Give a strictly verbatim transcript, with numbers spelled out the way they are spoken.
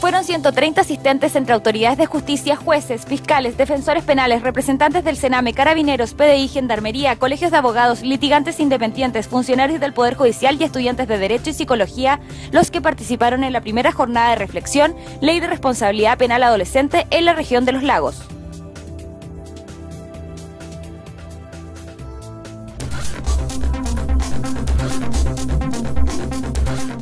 Fueron ciento treinta asistentes entre autoridades de justicia, jueces, fiscales, defensores penales, representantes del Sename, carabineros, P D I, gendarmería, colegios de abogados, litigantes independientes, funcionarios del Poder Judicial y estudiantes de Derecho y Psicología los que participaron en la primera jornada de reflexión, Ley de Responsabilidad Penal Adolescente en la región de Los Lagos.